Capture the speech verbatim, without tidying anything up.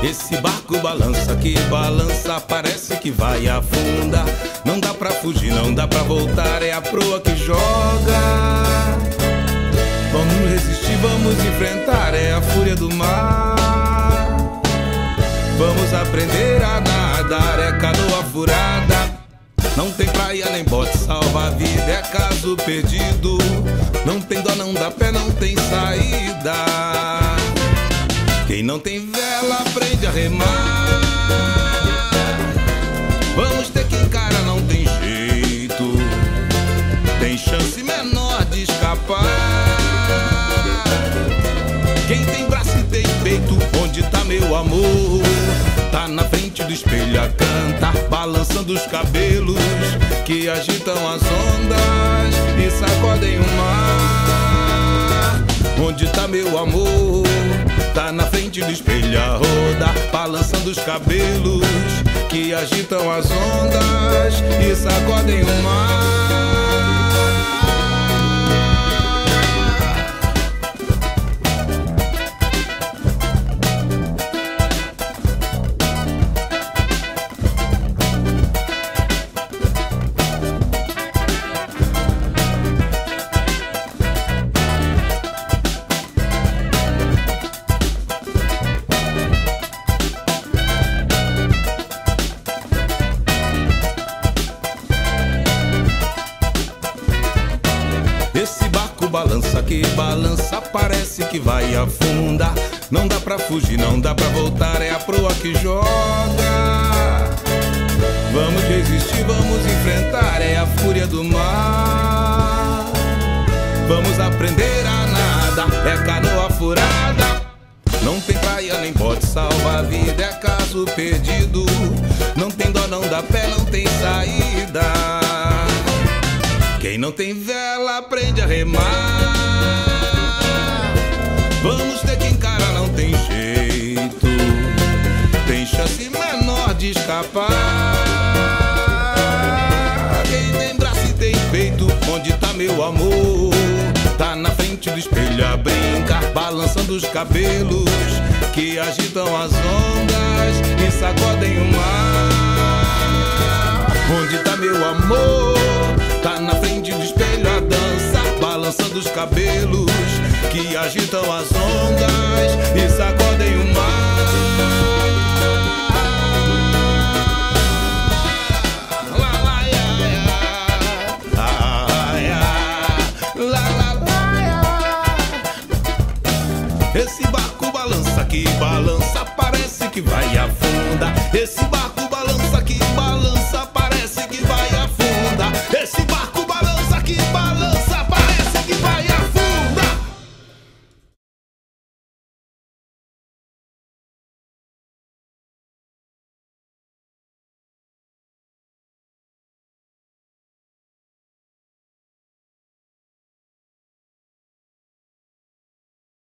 Esse barco balança que balança, parece que vai afundar. Não dá pra fugir, não dá pra voltar, é a proa que joga. Vamos resistir, vamos enfrentar, é a fúria do mar. Vamos aprender a nadar, é canoa furada. Não tem praia nem bote salva-vida, é caso perdido. Não tem dó, não dá pé, não tem saída. Quem não tem vela aprende a remar. Vamos ter que encarar, não tem jeito. Tem chance menor de escapar. Quem tem braço e tem peito, onde tá meu amor? Tá na frente do espelho a cantar, balançando os cabelos que agitam as ondas e sacodem o mar. Onde tá meu amor? Tá na frente do espelho a rodar, balançando os cabelos que agitam as ondas e sacodem o mar. Esse barco balança que balança, parece que vai afundar. Não dá pra fugir, não dá pra voltar, é a proa que joga. Vamos resistir, vamos enfrentar, é a fúria do mar. Vamos aprender a nadar, é canoa furada. Não tem praia nem bote salva-vida, é caso perdido. Não tem dó, não dá pé, não tem saída. Quem não tem vela aprende a remar. Vamos ter que encarar, não tem jeito. Tem chance menor de escapar. Quem tem braço e tem peito, onde tá meu amor? Tá na frente do espelho a brincar, balançando os cabelos que agitam as ondas e sacodem o mar. Onde tá meu amor? Tá na frente do espelho a dança, balançando os cabelos que agitam as ondas e sacodem o mar. Lá, lá, ia, ia. Ah, ia. Lá, lá, lá, ia. Esse barco balança que balança, parece que vai afundar. Esse barco balança que balança,